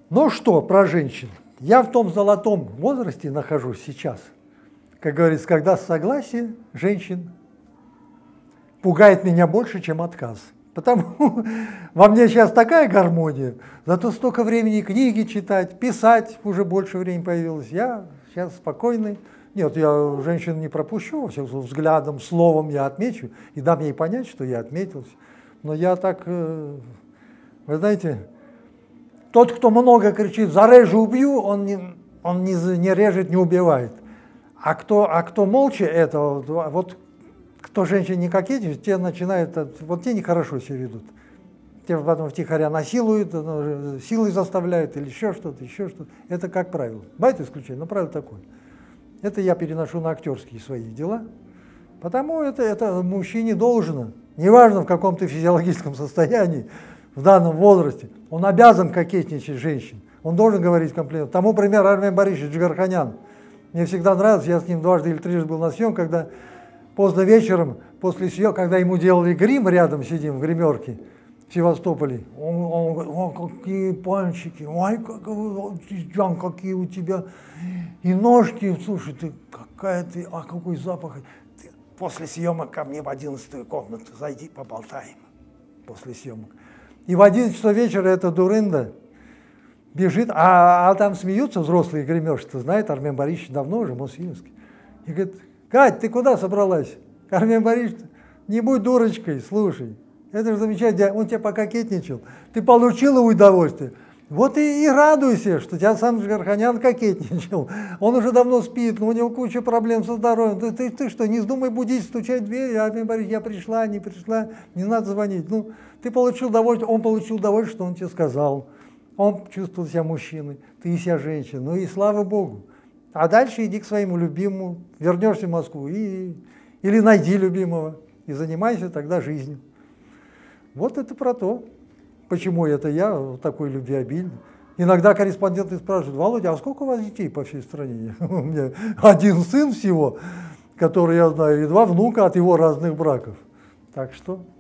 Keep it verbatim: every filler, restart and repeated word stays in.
Ну что, про женщин. Я в том золотом возрасте нахожусь сейчас, как говорится, когда согласие женщин пугает меня больше, чем отказ. Потому во мне сейчас такая гармония, зато столько времени книги читать, писать уже больше времени появилось. Я сейчас спокойный. Нет, я женщин не пропущу, во всяком случае, взглядом, словом я отмечу и дам ей понять, что я отметился. Но я так, вы знаете, тот, кто много кричит «зарежу, убью», он не, он не, не режет, не убивает. А кто, а кто молча это, вот кто женщин не кокетничает, те начинают, вот те нехорошо себя ведут. Те потом втихаря насилуют, силой заставляют или еще что-то, еще что-то. Это как правило. Бывает исключение, но правило такое. Это я переношу на актерские свои дела. Потому это, это мужчине должно, неважно в каком ты физиологическом состоянии, в данном возрасте, он обязан кокетничать с женщиной. Он должен говорить комплимент. Тому пример Армен Борисович Джигарханян. Мне всегда нравился, я с ним дважды или трижды был на съемках, когда поздно вечером, после съемок, когда ему делали грим, рядом сидим в гримерке в Севастополе, он, он говорит: о, какие пальчики, ой, как, Жан, какие у тебя и ножки, слушай, ты какая ты, а какой запах. Ты после съемок ко мне в одиннадцатую комнату зайди, поболтаем после съемок. И в одиннадцать часов вечера эта дурында бежит, а, а там смеются взрослые гримерши, знает, Армен Борисович давно уже, Мосфильмский. И говорит: Кать, ты куда собралась? Армен Борисович: не будь дурочкой, слушай, это же замечательно, он тебя пококетничал, ты получила удовольствие. Вот и, и радуйся, что тебя сам Джигарханян кокетничал. Он уже давно спит, но у него куча проблем со здоровьем. Ты, ты, ты что, не вздумай будить, стучать в дверь, Армен Борисович, я пришла, не пришла, не надо звонить. Ну, ты получил удовольствие, он получил удовольствие, что он тебе сказал. Он чувствовал себя мужчиной, ты себя женщиной. Ну и слава Богу. А дальше иди к своему любимому, вернешься в Москву и, или найди любимого и занимайся тогда жизнью. Вот это про то, почему это я такой любвеобильный. Иногда корреспонденты спрашивают: Володя, а сколько у вас детей по всей стране? У меня один сын всего, который я знаю, и два внука от его разных браков. Так что...